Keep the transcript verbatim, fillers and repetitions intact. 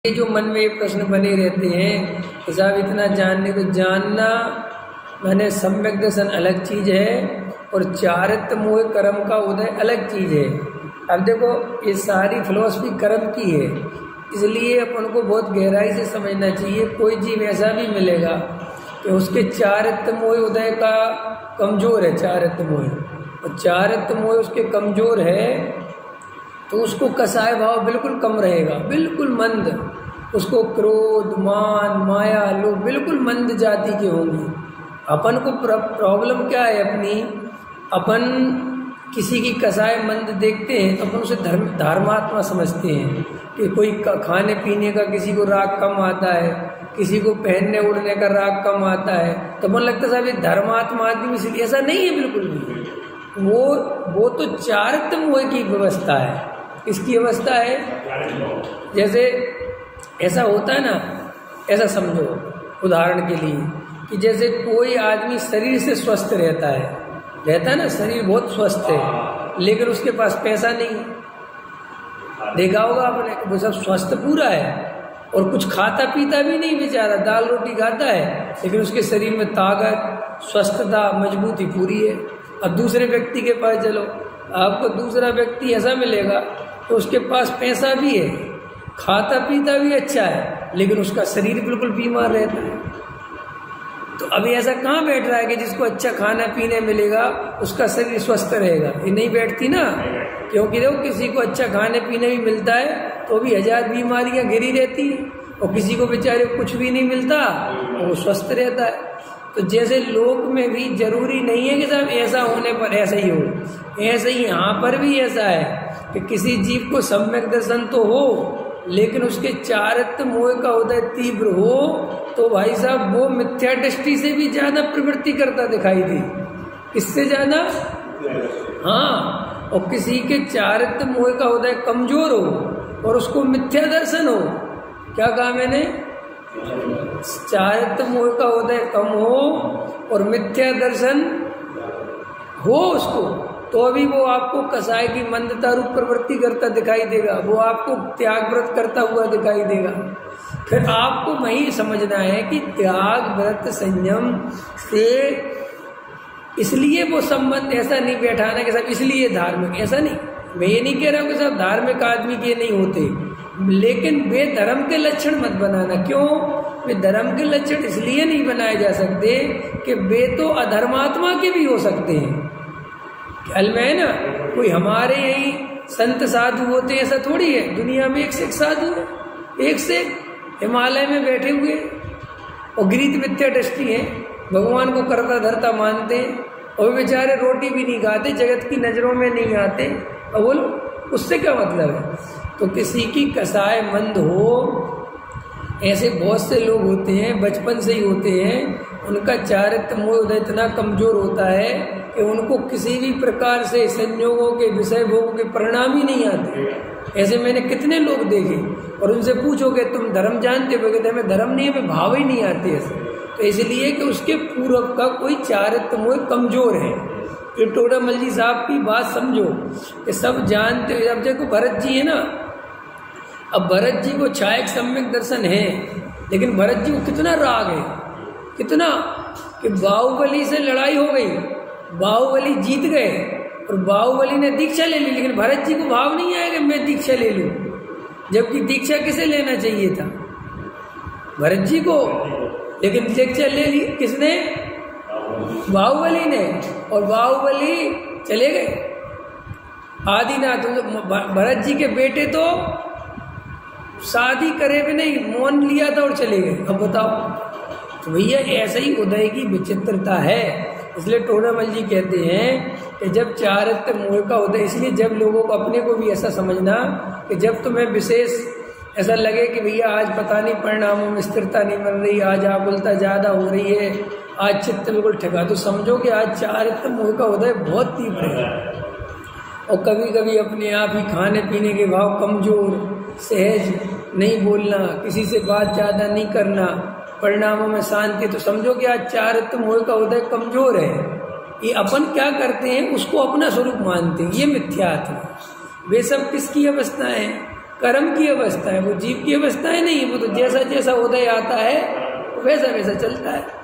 ये जो मन में ये प्रश्न बने रहते हैं कि साहब इतना जानने को जानना मैंने सम्यक दर्शन अलग चीज है और चारित्र मोह कर्म का उदय अलग चीज है। अब देखो ये सारी फिलॉसफी कर्म की है, इसलिए अपन को बहुत गहराई से समझना चाहिए। कोई जीव ऐसा भी मिलेगा कि उसके चारित्र मोह उदय का कमजोर है, चारित्र मोह, और चारित्र मोह उसके कमजोर है तो उसको कसाय भाव बिल्कुल कम रहेगा, बिल्कुल मंद। उसको क्रोध, मान, माया, लोभ बिल्कुल मंद जाति के होंगे। अपन को प्रॉब्लम क्या है अपनी, अपन किसी की कसाय मंद देखते हैं तो अपन उसे धर्म धर्मात्मा समझते हैं कि कोई खाने पीने का किसी को राग कम आता है, किसी को पहनने उड़ने का राग कम आता है, तो मन लगता है साहब ये धर्मात्मा आदमी, इसलिए ऐसा नहीं है बिल्कुल भी। वो वो तो चारित्र मोह की व्यवस्था है। इसकी अवस्था है जैसे ऐसा होता है ना, ऐसा समझो उदाहरण के लिए कि जैसे कोई आदमी शरीर से स्वस्थ रहता है रहता है ना, शरीर बहुत स्वस्थ है लेकिन उसके पास पैसा नहीं। देखा होगा आपने, वो सब स्वस्थ पूरा है और कुछ खाता पीता भी नहीं बेचारा, दाल रोटी खाता है लेकिन उसके शरीर में ताकत, स्वस्थता, मजबूती पूरी है। अब दूसरे व्यक्ति के पास चलो, आपको दूसरा व्यक्ति ऐसा मिलेगा तो उसके पास पैसा भी है, खाता पीता भी अच्छा है, लेकिन उसका शरीर बिल्कुल बीमार रहता है। तो अभी ऐसा कहाँ बैठ रहा है कि जिसको अच्छा खाना पीने मिलेगा उसका शरीर स्वस्थ रहेगा? ये नहीं बैठती ना, क्योंकि देखो किसी को अच्छा खाने पीने भी मिलता है तो भी हजार बीमारियां घिरी रहती है, और किसी को बेचारे कुछ भी नहीं मिलता तो वो स्वस्थ रहता है। तो जैसे लोक में भी जरूरी नहीं है कि साहब ऐसा होने पर ऐसा ही हो, ऐसे ही यहाँ पर भी ऐसा है कि किसी जीव को सम्यक दर्शन तो हो लेकिन उसके चारित्र मोह का उदय तीव्र हो तो भाई साहब वो मिथ्या दृष्टि से भी ज्यादा प्रवृत्ति करता दिखाई दी। किससे ज्यादा? हाँ, और किसी के चारित्र मोह का उदय कमजोर हो और उसको मिथ्या दर्शन हो। क्या कहा मैंने? चारित्र मोह का उदय कम हो और मिथ्या दर्शन हो उसको, तो अभी वो आपको कसाय की मंदता रूप प्रवृत्ति करता दिखाई देगा, वो आपको त्याग व्रत करता हुआ दिखाई देगा। फिर आपको वही समझना है कि त्याग व्रत संयम से इसलिए वो संबंध ऐसा नहीं बैठाना कि सब इसलिए धार्मिक, ऐसा नहीं। मैं ये नहीं कह रहा हूँ कि सब धार्मिक आदमी के नहीं होते, लेकिन वे धर्म के लक्षण मत बनाना। क्यों? वे धर्म के लक्षण इसलिए नहीं बनाए जा सकते कि वे तो अधर्मात्मा के भी हो सकते हैं। ख्याल में है ना, कोई हमारे यही संत साधु होते ऐसा थोड़ी है, दुनिया में एक से एक साधु है, एक से हिमालय में बैठे हुए और गृहीत मिथ्या दृष्टि है, भगवान को करता धरता मानते हैं और बेचारे रोटी भी नहीं खाते, जगत की नजरों में नहीं आते। और बोलो उससे क्या मतलब है? तो किसी की कसाय मंद हो, ऐसे बहुत से लोग होते हैं, बचपन से ही होते हैं, उनका चारित्र मोह उदय इतना कमजोर होता है कि उनको किसी भी प्रकार से संयोगों के, विषय भोगों के परिणाम ही नहीं आते। ऐसे मैंने कितने लोग देखे, और उनसे पूछोगे तुम धर्म जानते हो? कहते हमें धर्म नहीं, हमें भाव ही नहीं आते ऐसे। तो इसलिए कि उसके पूर्व का कोई चारित्र मोह कमजोर है। ये टोडामल जी साहब की बात समझो कि सब जानते हो। अब देखो भरत जी है ना, अब भरत जी को छायक सम्यक दर्शन है, लेकिन भरत जी को कितना राग है, कितना कि बाहुबली से लड़ाई हो गई, बाहुबली जीत गए और बाहुबली ने दीक्षा ले ली, लेकिन भरत जी को भाव नहीं आया कि मैं दीक्षा ले लूं, जबकि दीक्षा किसे लेना चाहिए था? भरत जी को, लेकिन दीक्षा ले ली किसने? बाहुबली ने, और बाहुबली चले गए। आदिनाथ भरत जी के बेटे तो शादी करे भी नहीं, मौन लिया था और चले गए। अब बताओ, तो भैया ऐसा ही उदय की विचित्रता है। इसलिए टोडामल जी कहते हैं कि जब चारित्र मोह का उदय, इसलिए जब लोगों को अपने को भी ऐसा समझना कि जब तुम्हें विशेष ऐसा लगे कि भैया आज पता नहीं परिणामों में स्थिरता नहीं बन रही, आज आकुलता ज्यादा हो रही है, आज चित्त बिल्कुल ठगा, तो समझो कि आज चारित्र मोह का उदय बहुत तीव्र है। और कभी कभी अपने आप ही खाने पीने के भाव कमजोर, सहज नहीं बोलना, किसी से बात ज्यादा नहीं करना, परिणामों में शांति, तो समझो कि आज चारित्र मोह का उदय कमजोर है। ये अपन क्या करते हैं, उसको अपना स्वरूप मानते हैं, ये मिथ्यात्व। वे सब किसकी अवस्था है? कर्म की अवस्था है, वो जीव की अवस्था है नहीं। वो तो जैसा जैसा उदय आता है वैसा वैसा चलता है।